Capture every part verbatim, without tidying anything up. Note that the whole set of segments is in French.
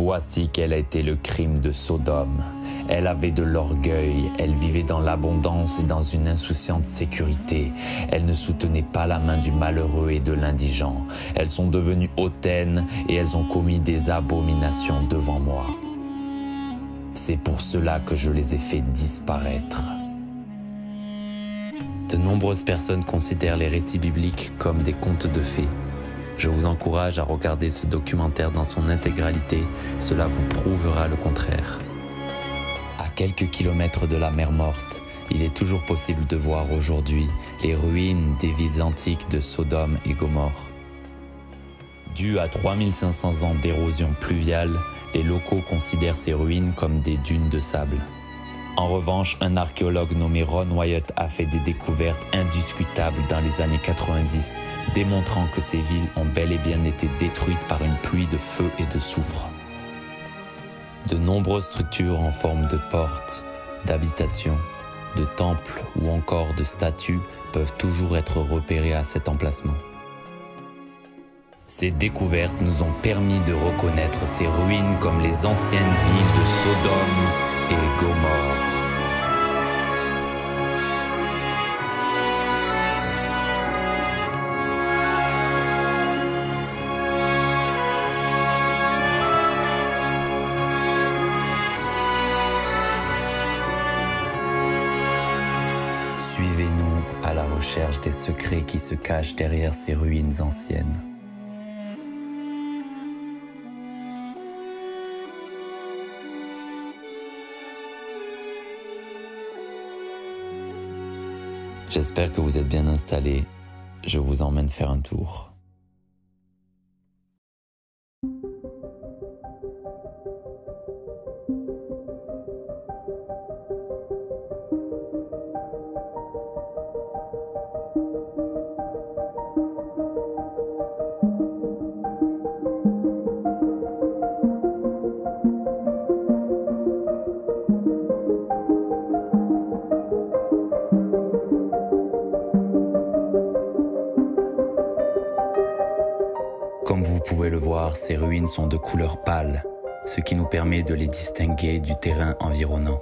Voici quel a été le crime de Sodome. Elle avait de l'orgueil, elle vivait dans l'abondance et dans une insouciante sécurité. Elle ne soutenait pas la main du malheureux et de l'indigent. Elles sont devenues hautaines et elles ont commis des abominations devant moi. C'est pour cela que je les ai fait disparaître. De nombreuses personnes considèrent les récits bibliques comme des contes de fées. Je vous encourage à regarder ce documentaire dans son intégralité, cela vous prouvera le contraire. À quelques kilomètres de la mer Morte, il est toujours possible de voir aujourd'hui les ruines des villes antiques de Sodome et Gomorrhe. Dû à trois mille cinq cents ans d'érosion pluviale, les locaux considèrent ces ruines comme des dunes de sable. En revanche, un archéologue nommé Ron Wyatt a fait des découvertes indiscutables dans les années quatre-vingt-dix, démontrant que ces villes ont bel et bien été détruites par une pluie de feu et de soufre. De nombreuses structures en forme de portes, d'habitations, de temples ou encore de statues peuvent toujours être repérées à cet emplacement. Ces découvertes nous ont permis de reconnaître ces ruines comme les anciennes villes de Sodome et Gomorrhe. Suivez-nous à la recherche des secrets qui se cachent derrière ces ruines anciennes. J'espère que vous êtes bien installés. Je vous emmène faire un tour. Comme vous pouvez le voir, ces ruines sont de couleur pâle, ce qui nous permet de les distinguer du terrain environnant.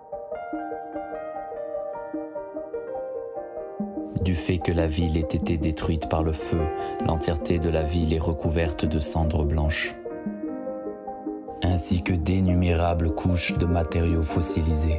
Du fait que la ville ait été détruite par le feu, l'entièreté de la ville est recouverte de cendres blanches, ainsi que d'innumérables couches de matériaux fossilisés.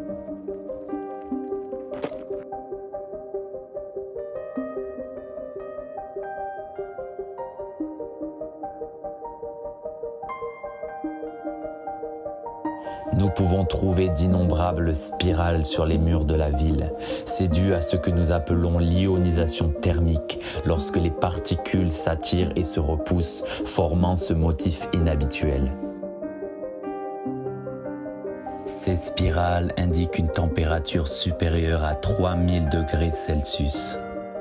Nous pouvons trouver d'innombrables spirales sur les murs de la ville. C'est dû à ce que nous appelons l'ionisation thermique, lorsque les particules s'attirent et se repoussent, formant ce motif inhabituel. Ces spirales indiquent une température supérieure à trois mille degrés Celsius.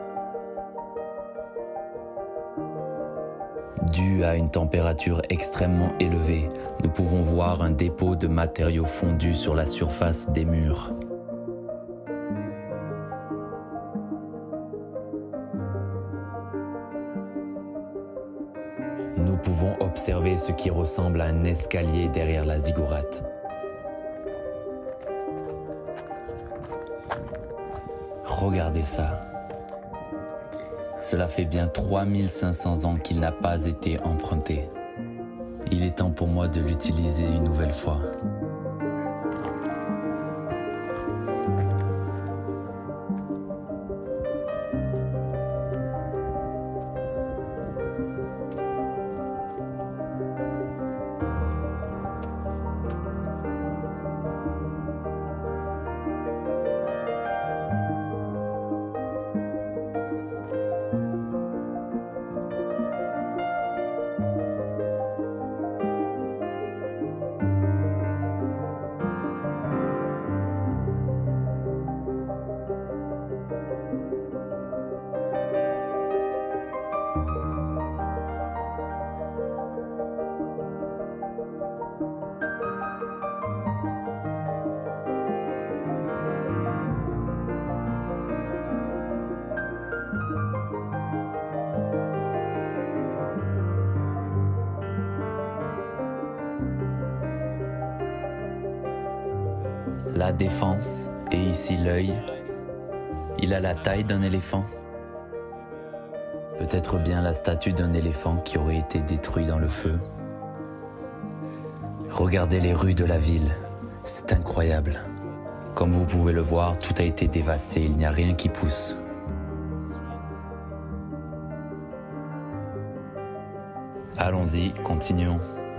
Dû à une température extrêmement élevée, nous pouvons voir un dépôt de matériaux fondus sur la surface des murs. Nous pouvons observer ce qui ressemble à un escalier derrière la ziggourate. Regardez ça. Cela fait bien trois mille cinq cents ans qu'il n'a pas été emprunté. Il est temps pour moi de l'utiliser une nouvelle fois. la défense et ici l'œil. Il a la taille d'un éléphant. Peut-être bien la statue d'un éléphant qui aurait été détruit dans le feu. Regardez les rues de la ville, c'est incroyable. Comme vous pouvez le voir, tout a été dévasté, il n'y a rien qui pousse. Allons-y, continuons.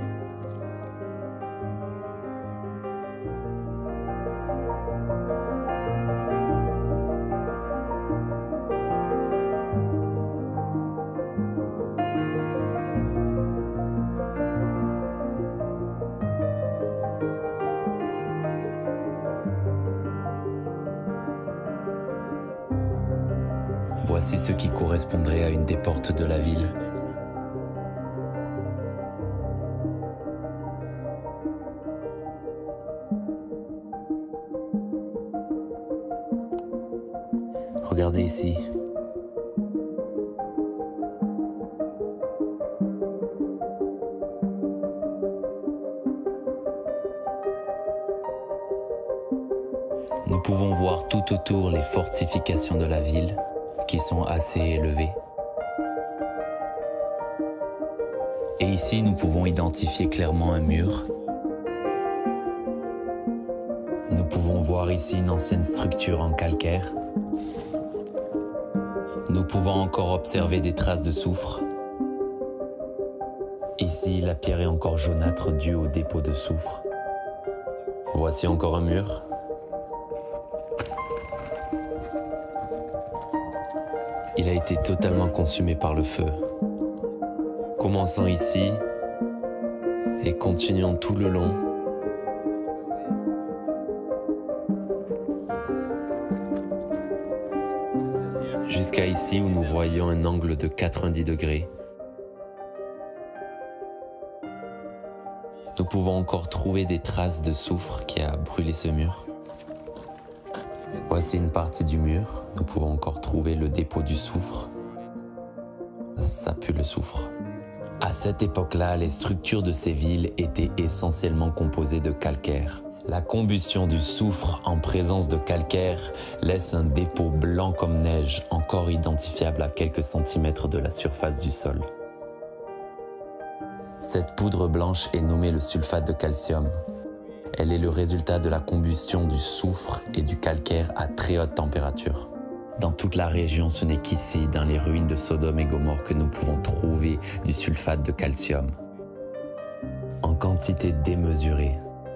Voici ce qui correspondrait à une des portes de la ville. Regardez ici. Nous pouvons voir tout autour les fortifications de la ville qui sont assez élevées. Et ici, nous pouvons identifier clairement un mur. Nous pouvons voir ici une ancienne structure en calcaire. Nous pouvons encore observer des traces de soufre. Ici, la pierre est encore jaunâtre due au dépôt de soufre. Voici encore un mur. Il a été totalement consumé par le feu. Commençons ici et continuons tout le long. Jusqu'à ici où nous voyons un angle de quatre-vingt-dix degrés. Nous pouvons encore trouver des traces de soufre qui a brûlé ce mur. Voici une partie du mur. Nous pouvons encore trouver le dépôt du soufre. Ça pue le soufre. À cette époque-là, les structures de ces villes étaient essentiellement composées de calcaire. La combustion du soufre en présence de calcaire laisse un dépôt blanc comme neige, encore identifiable à quelques centimètres de la surface du sol. Cette poudre blanche est nommée le sulfate de calcium. Elle est le résultat de la combustion du soufre et du calcaire à très haute température. Dans toute la région, ce n'est qu'ici, dans les ruines de Sodome et Gomorrhe, que nous pouvons trouver du sulfate de calcium, en quantité démesurée.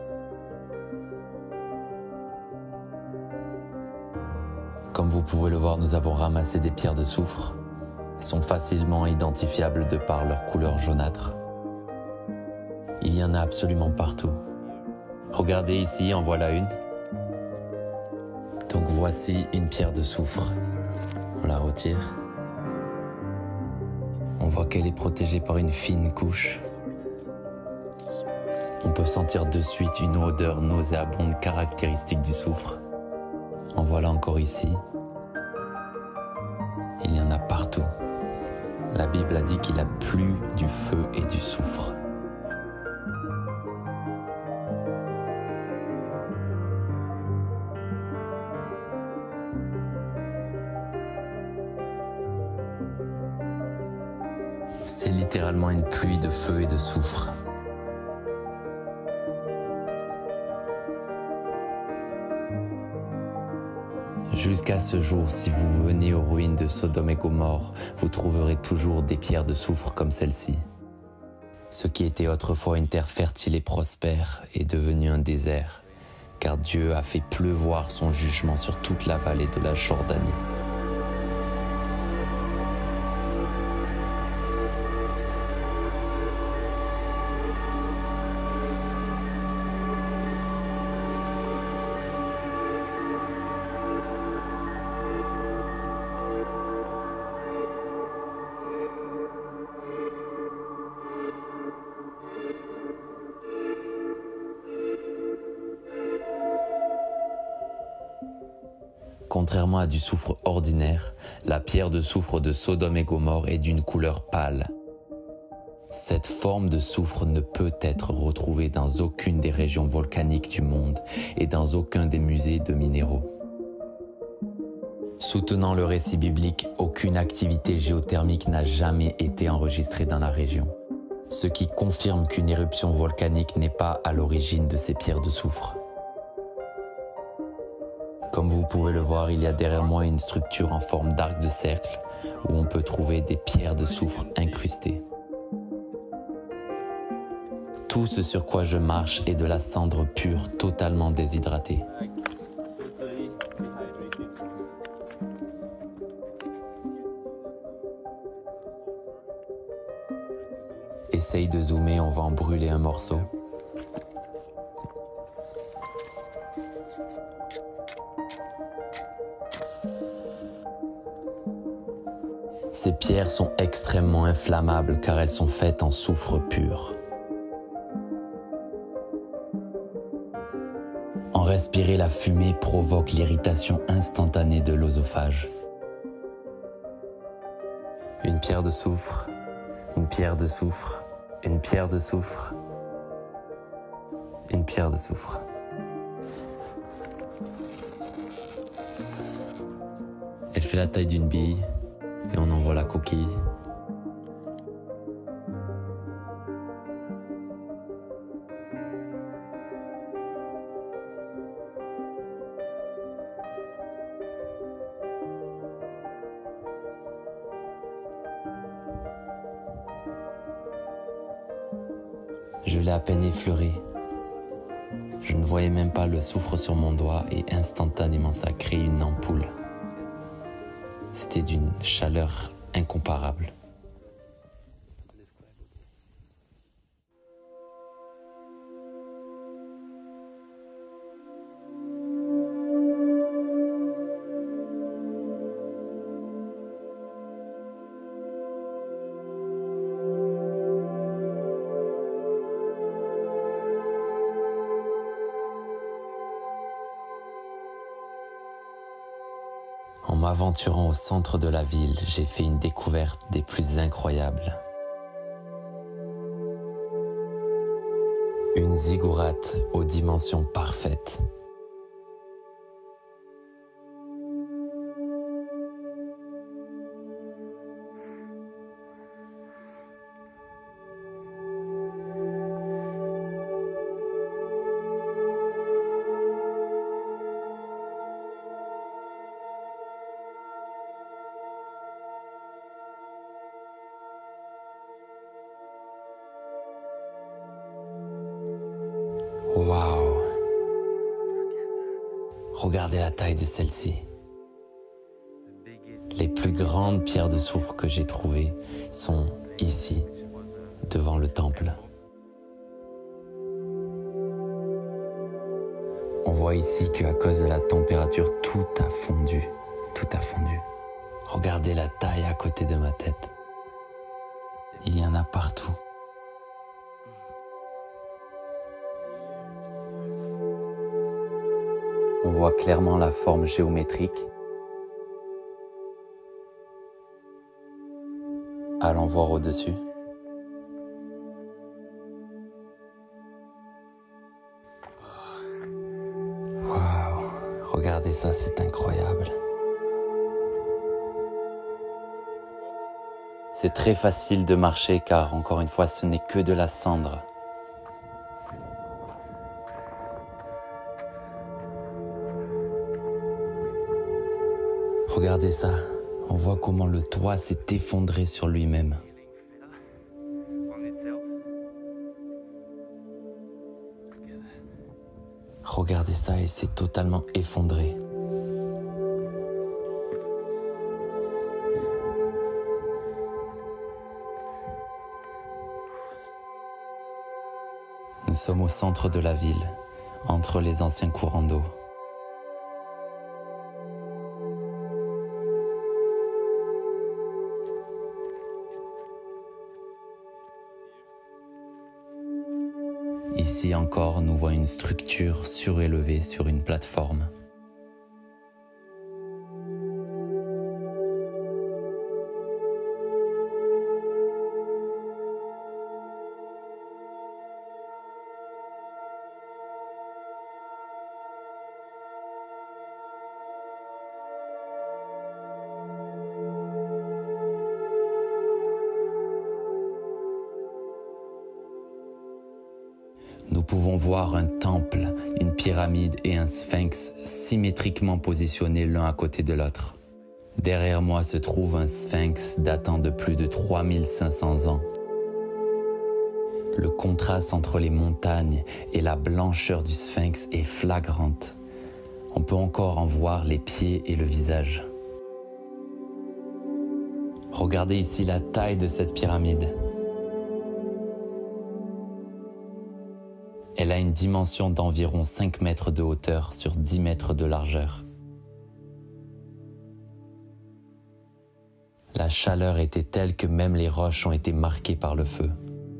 Comme vous pouvez le voir, nous avons ramassé des pierres de soufre. Elles sont facilement identifiables de par leur couleur jaunâtre. Il y en a absolument partout. Regardez ici, en voilà une. Donc voici une pierre de soufre. On la retire. On voit qu'elle est protégée par une fine couche. On peut sentir de suite une odeur nauséabonde caractéristique du soufre. En voilà encore ici. Il y en a partout. La Bible a dit qu'il a plu du feu et du soufre. C'est littéralement une pluie de feu et de soufre. Jusqu'à ce jour, si vous venez aux ruines de Sodome et Gomorrhe, vous trouverez toujours des pierres de soufre comme celle-ci. Ce qui était autrefois une terre fertile et prospère est devenu un désert, car Dieu a fait pleuvoir son jugement sur toute la vallée de la Jordanie. Contrairement à du soufre ordinaire, la pierre de soufre de Sodome et Gomorrhe est d'une couleur pâle. Cette forme de soufre ne peut être retrouvée dans aucune des régions volcaniques du monde et dans aucun des musées de minéraux. Soutenant le récit biblique, aucune activité géothermique n'a jamais été enregistrée dans la région, ce qui confirme qu'une éruption volcanique n'est pas à l'origine de ces pierres de soufre. Comme vous pouvez le voir, il y a derrière moi une structure en forme d'arc de cercle où on peut trouver des pierres de soufre incrustées. Tout ce sur quoi je marche est de la cendre pure, totalement déshydratée. Essaye de zoomer, on va en brûler un morceau. Ces pierres sont extrêmement inflammables car elles sont faites en soufre pur. En respirer la fumée provoque l'irritation instantanée de l'œsophage. Une pierre de soufre, une pierre de soufre, une pierre de soufre, une pierre de soufre. Elle fait la taille d'une bille et on en voit la coquille. Je l'ai à peine effleuré. Je ne voyais même pas le soufre sur mon doigt et instantanément ça a créé une ampoule. C'était d'une chaleur incomparable. En m'aventurant au centre de la ville, j'ai fait une découverte des plus incroyables. Une ziggourate aux dimensions parfaites. Waouh! Regardez la taille de celle-ci. Les plus grandes pierres de soufre que j'ai trouvées sont ici, devant le temple. On voit ici qu'à cause de la température, tout a fondu. Tout a fondu. Regardez la taille à côté de ma tête. Il y en a partout. On voit clairement la forme géométrique. Allons voir au-dessus. Waouh, regardez ça, c'est incroyable. C'est très facile de marcher car, encore une fois, ce n'est que de la cendre. Regardez ça, on voit comment le toit s'est effondré sur lui-même. Regardez ça et c'est totalement effondré. Nous sommes au centre de la ville, entre les anciens courants d'eau. Ici encore, nous voyons une structure surélevée sur une plateforme. pouvons voir un temple, une pyramide et un sphinx symétriquement positionnés l'un à côté de l'autre. Derrière moi se trouve un sphinx datant de plus de trois mille cinq cents ans. Le contraste entre les montagnes et la blancheur du sphinx est flagrante. On peut encore en voir les pieds et le visage. Regardez ici la taille de cette pyramide. Elle a une dimension d'environ cinq mètres de hauteur sur dix mètres de largeur. La chaleur était telle que même les roches ont été marquées par le feu.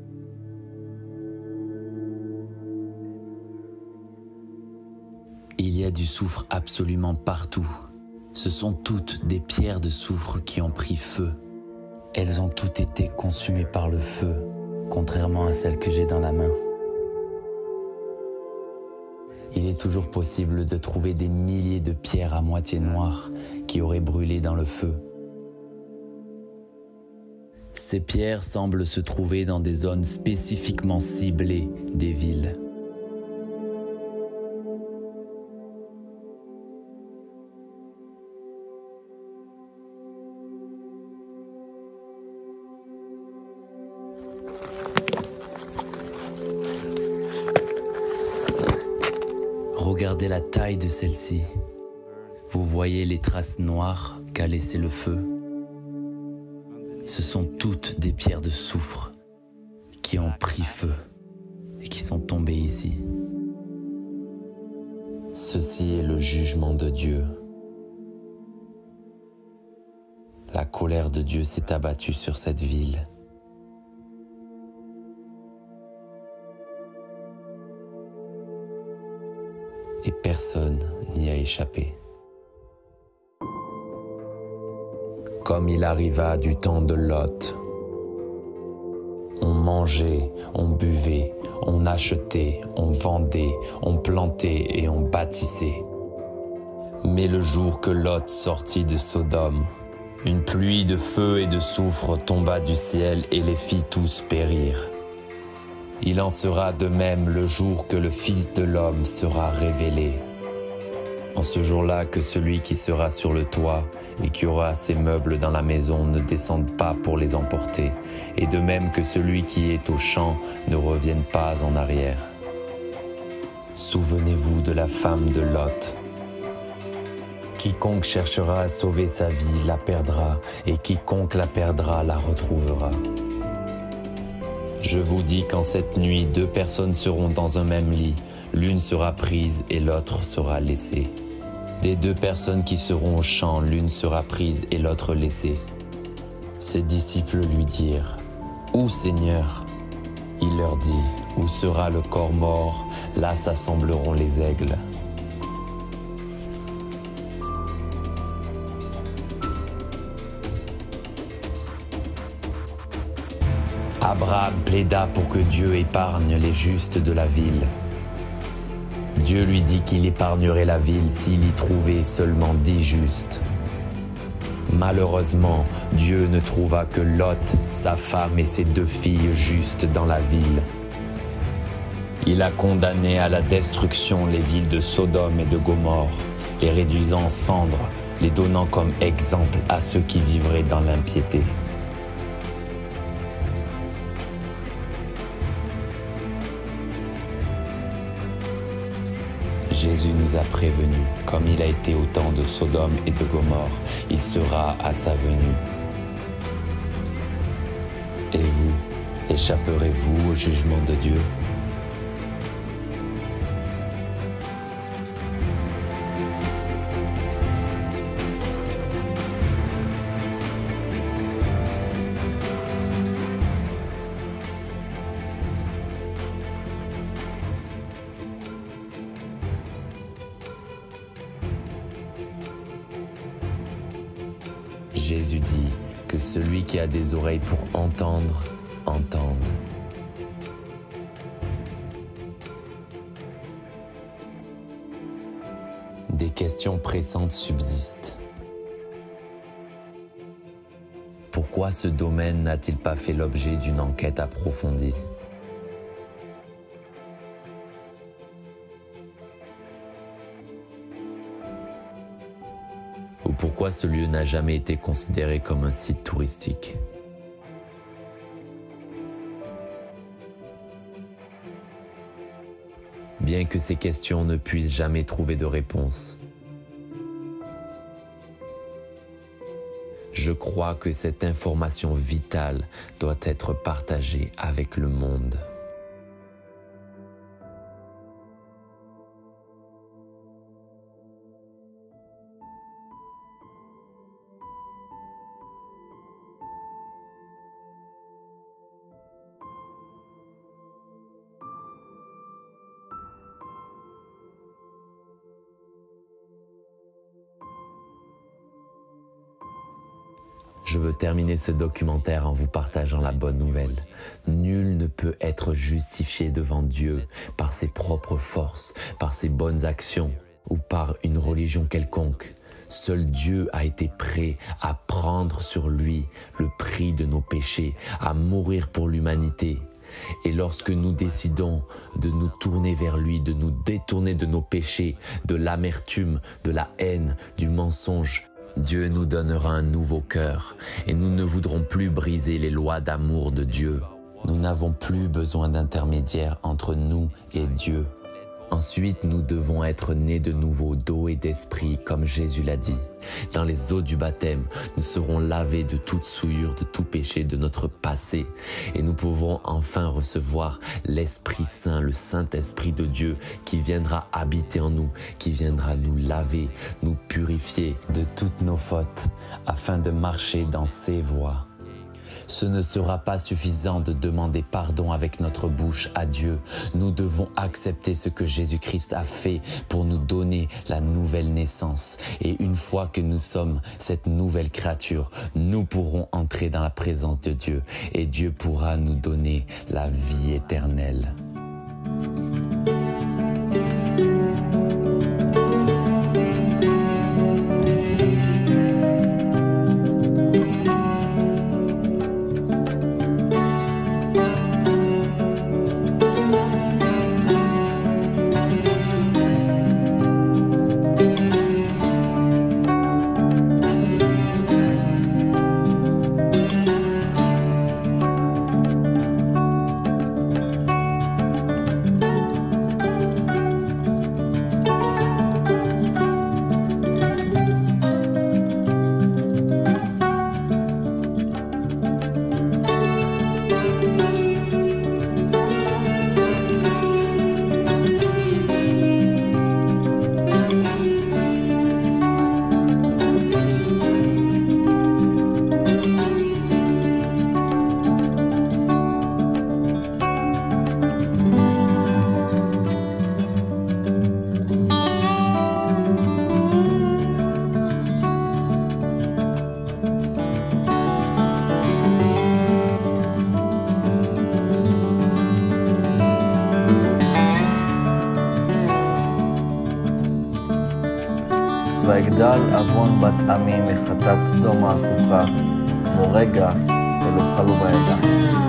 Il y a du soufre absolument partout. Ce sont toutes des pierres de soufre qui ont pris feu. Elles ont toutes été consumées par le feu, contrairement à celles que j'ai dans la main. Il est toujours possible de trouver des milliers de pierres à moitié noires qui auraient brûlé dans le feu. Ces pierres semblent se trouver dans des zones spécifiquement ciblées des villes. Regardez la taille de celle-ci. Vous voyez les traces noires qu'a laissé le feu. Ce sont toutes des pierres de soufre qui ont pris feu et qui sont tombées ici. Ceci est le jugement de Dieu. La colère de Dieu s'est abattue sur cette ville. Et personne n'y a échappé. Comme il arriva du temps de Lot. On mangeait, on buvait, on achetait, on vendait, on plantait et on bâtissait. Mais le jour que Lot sortit de Sodome, une pluie de feu et de soufre tomba du ciel et les fit tous périr. Il en sera de même le jour que le Fils de l'homme sera révélé. En ce jour-là que celui qui sera sur le toit et qui aura ses meubles dans la maison ne descende pas pour les emporter, et de même que celui qui est au champ ne revienne pas en arrière. Souvenez-vous de la femme de Lot. Quiconque cherchera à sauver sa vie la perdra, et quiconque la perdra la retrouvera. Je vous dis qu'en cette nuit, deux personnes seront dans un même lit, l'une sera prise et l'autre sera laissée. Des deux personnes qui seront au champ, l'une sera prise et l'autre laissée. Ses disciples lui dirent, « Où, Seigneur ?» Il leur dit, « Où sera le corps mort, là s'assembleront les aigles. » Abraham plaida pour que Dieu épargne les justes de la ville. Dieu lui dit qu'il épargnerait la ville s'il y trouvait seulement dix justes. Malheureusement, Dieu ne trouva que Lot, sa femme et ses deux filles justes dans la ville. Il a condamné à la destruction les villes de Sodome et de Gomorrhe, les réduisant en cendres, les donnant comme exemple à ceux qui vivraient dans l'impiété. Jésus nous a prévenus, comme il a été au temps de Sodome et de Gomorrhe, il sera à sa venue. Et vous, échapperez-vous au jugement de Dieu ? Jésus dit que celui qui a des oreilles pour entendre, entende. Des questions pressantes subsistent. Pourquoi ce domaine n'a-t-il pas fait l'objet d'une enquête approfondie ? pourquoi ce lieu n'a jamais été considéré comme un site touristique. Bien que ces questions ne puissent jamais trouver de réponse, je crois que cette information vitale doit être partagée avec le monde. Je veux terminer ce documentaire en vous partageant la bonne nouvelle. Nul ne peut être justifié devant Dieu par ses propres forces, par ses bonnes actions ou par une religion quelconque. Seul Dieu a été prêt à prendre sur lui le prix de nos péchés, à mourir pour l'humanité. Et lorsque nous décidons de nous tourner vers lui, de nous détourner de nos péchés, de l'amertume, de la haine, du mensonge, Dieu nous donnera un nouveau cœur et nous ne voudrons plus briser les lois d'amour de Dieu. Nous n'avons plus besoin d'intermédiaire entre nous et Dieu. Ensuite, nous devons être nés de nouveau d'eau et d'esprit, comme Jésus l'a dit. Dans les eaux du baptême, nous serons lavés de toute souillure, de tout péché, de notre passé. Et nous pouvons enfin recevoir l'Esprit Saint, le Saint-Esprit de Dieu, qui viendra habiter en nous, qui viendra nous laver, nous purifier de toutes nos fautes, afin de marcher dans ses voies. Ce ne sera pas suffisant de demander pardon avec notre bouche à Dieu. Nous devons accepter ce que Jésus-Christ a fait pour nous donner la nouvelle naissance. Et une fois que nous sommes cette nouvelle créature, nous pourrons entrer dans la présence de Dieu et Dieu pourra nous donner la vie éternelle. ויגדל עוון בת עמי מחטאת סדום ההפוכה, כמו רגע ולא חלו בידיים.